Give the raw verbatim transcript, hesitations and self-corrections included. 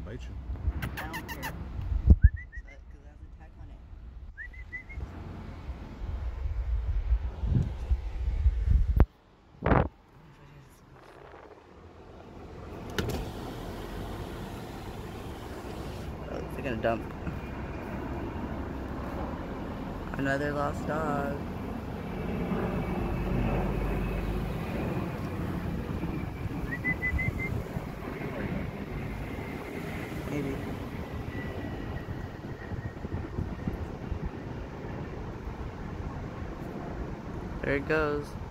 bite you. I don't care. Because it has a tag on it. Oh, they're gonna dump. Another lost dog. Maybe. There it goes.